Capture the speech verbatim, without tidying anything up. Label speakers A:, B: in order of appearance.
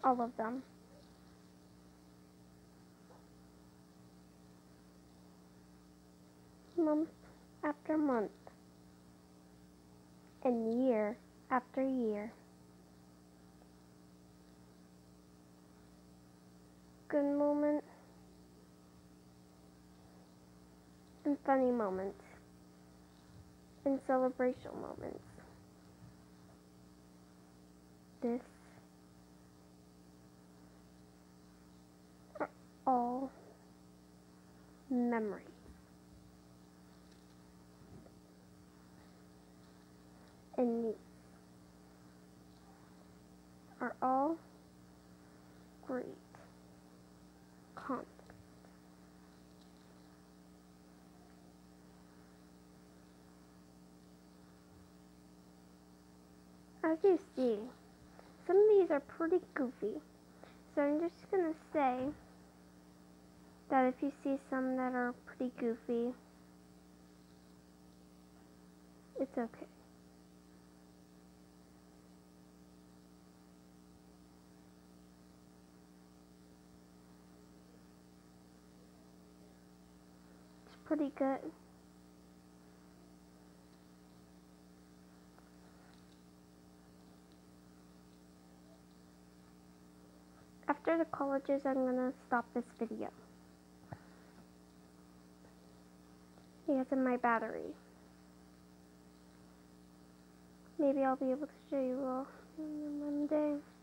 A: all of them. Month after month, and year after year. Good moments and funny moments and celebration moments. This are all memories. And these are all great content. As you see, some of these are pretty goofy, so I'm just gonna say that if you see some that are pretty goofy, it's okay. It's pretty good. After the colleges, I'm gonna stop this video because of my battery. Maybe I'll be able to show you all on Monday.